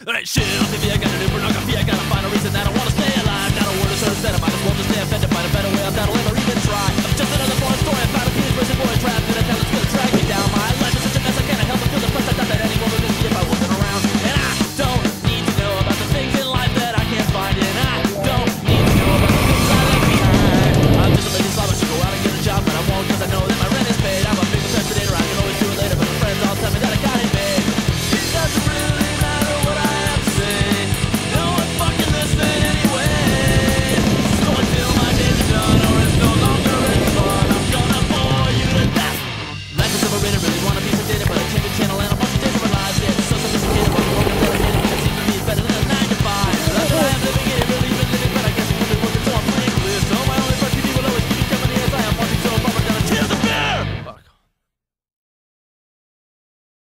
Alright, shit, on TV, I got a new pornography, I gotta find a reason that I wanna stay.